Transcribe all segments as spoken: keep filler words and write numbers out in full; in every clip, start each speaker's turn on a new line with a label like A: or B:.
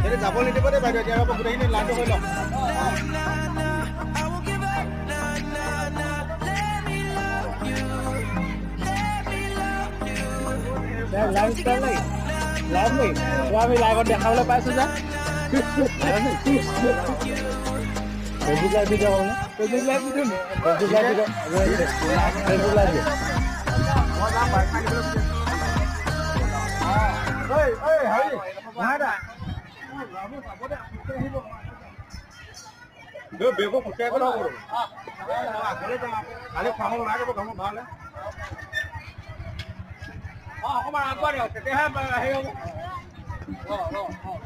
A: যাব নিদিব দে বাইদেউ এতিয়া আকৌ গোটেইখিনি লাইনটো হৈ লওক লাইভ ষ্টাইল নাই লাইভ নাই আমি লাইভত দেখাবলৈ পাইছো যে ফেচবুক লাইভ ভিডিঅ' হ'ল Facebook live video' Facebook live video' Facebook live video' মই যাম বাইক মাৰি দিবলৈ ঐ ঐ হেৰি মহাদা ৰামু চাব দে আহিব দে বেগো খুচাই গ'ল হ'ব আগলে যাম কালি ফাৰ্ম ওলাই যাব গামত ভালে অ অকমান আগবাঢ়ি দিয়ক তেতিয়াহে হেৰি হ'ব অ অ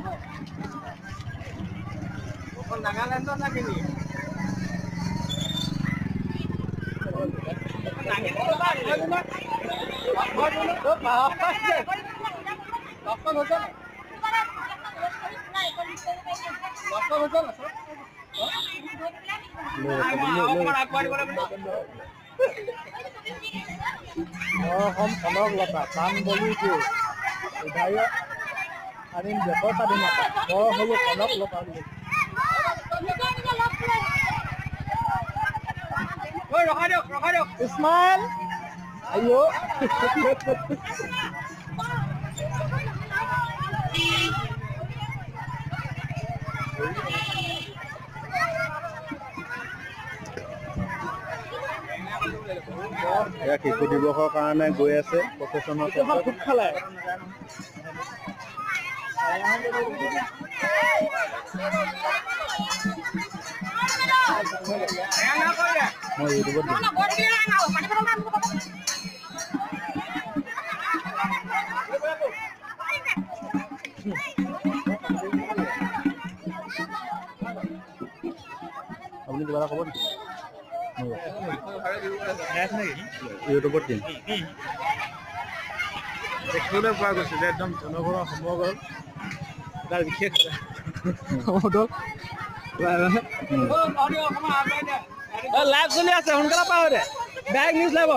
A: অ নাগালেণ্ডত না কিনি অসম কনক লতা প্ৰাণ বলি দিয়ে উদায় আনিম দেশৰ স্বাধীনতা মই হ'লো কনক লতা বুলি ৰখাই দিয়ক ৰখাই দিয়ক ইছমাইল আইও এয়া শিশু দিৱসৰ কাৰণে গৈ আছে প্ৰফেচনৰ খুব খালে মই ইউটিউবত আপুনি কিবা এটা ক'ব নেকি ইউটিউবত দিম দেখিবলৈ পোৱা গৈছে যে একদম জনগণৰ সমগ্ৰ তাৰ বিশেষ লাইভ চলি আছে সোনকালে পাওঁ দে বেগ নিউজ লাইভত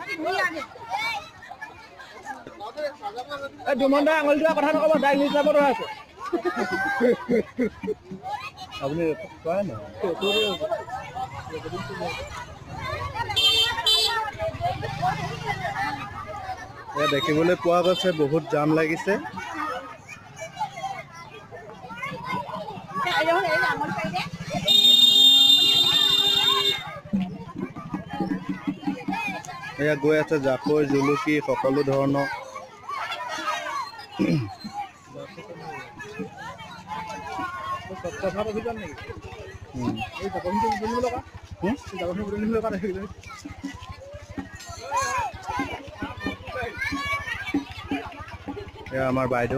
A: এই দুমন দাই আঙুলি দিয়া কথা নক'ব ডাইৰেক্ট নিউজ লাইভত হৈ আছে আপুনি কোৱাই নাই এয়া দেখিবলৈ পোৱা গৈছে বহুত জাম লাগিছে এয়া গৈ আছে জাকৈ জুলুকি সকলো ধৰণৰ এয়া আমাৰ বাইদেউ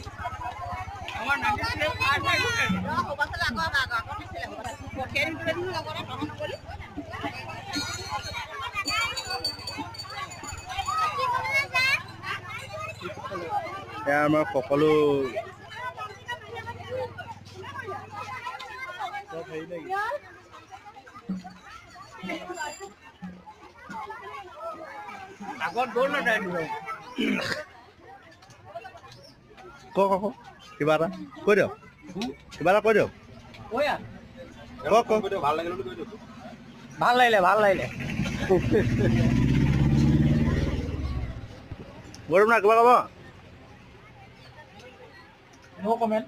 A: এয়া আমাৰ সকলো আগত গ'ল না ক ক কিবা এটা কৈ দিয়ক কিবা এটা কৈ দিয়ক ভাল লাগিলে ভাল লাগিলে ভাল লাগিলে গৌৰৱ না কিবা ক'ব নো কমেণ্ট